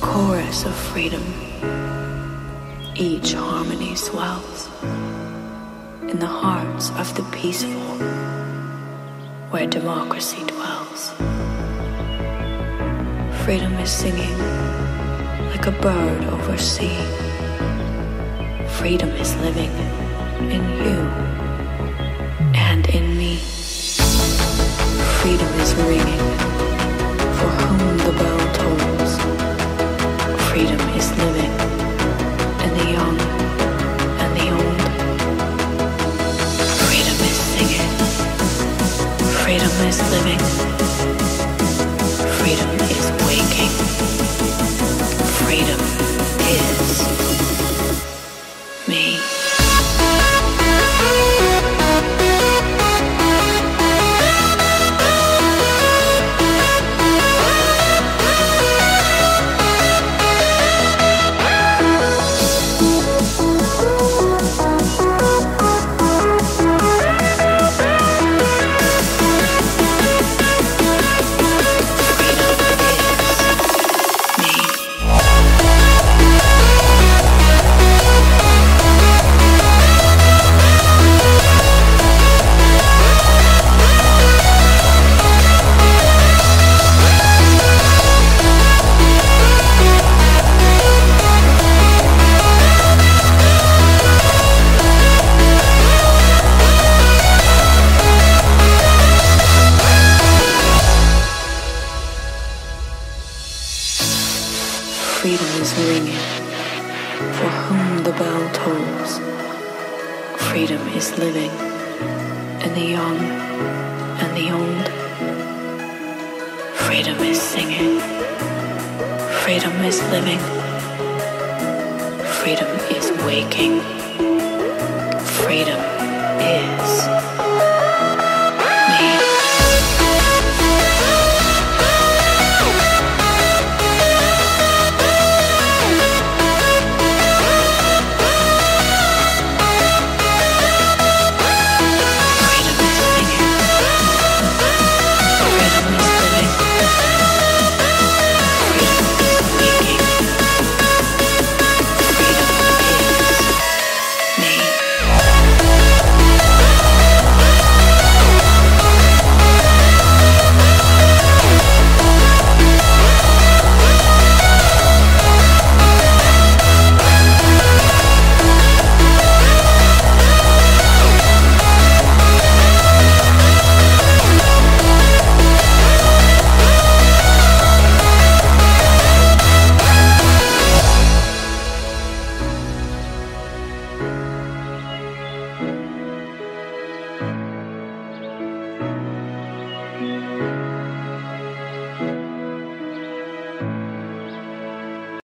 chorus of freedom. Each harmony swells in the hearts of the peaceful, where democracy dwells. Freedom is singing like a bird over sea. Freedom is living in you and in me. Freedom is ringing for whom the bell tolls. Freedom is living in the young and the old. Freedom is singing. Freedom is living. Freedom is waking. Freedom is me. Freedom is ringing for whom the bell tolls. Freedom is living in the young and the old. Freedom is singing. Freedom is living. Freedom is waking. Freedom is